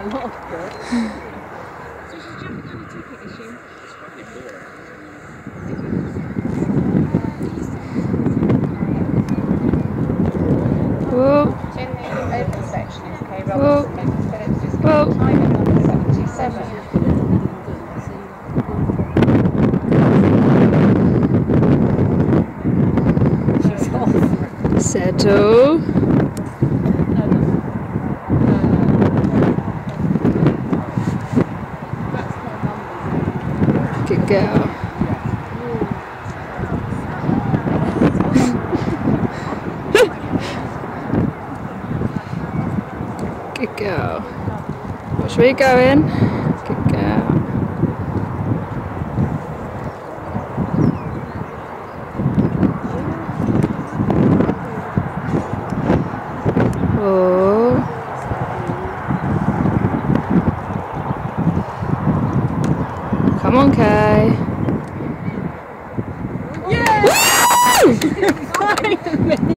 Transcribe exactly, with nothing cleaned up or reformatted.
she's jumping on a ticket, is she? Whoa. In the open section is Kay Whoa. Robinson, Mister Phillips just Whoa. got time in number seventy-seven. She's off. Settle. Good girl. Good girl. Watch where you're going. Good girl. Oh. Come on, Kay. Yeah!